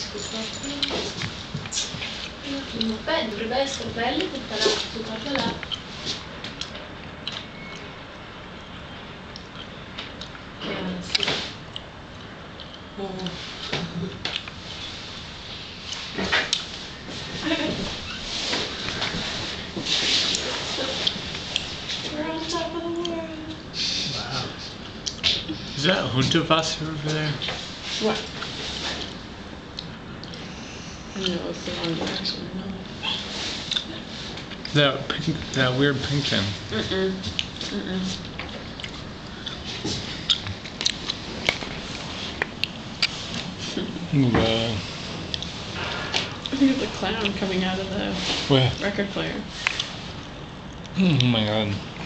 Beh, dovrebbe essere bello tutta là. Che ansia. We're on top of the world. Wow. Is that Hundertwasser over there? What? I know it's the wrong direction. That weird pink thing. I think it's a clown coming out of the Where? record player. Oh my god.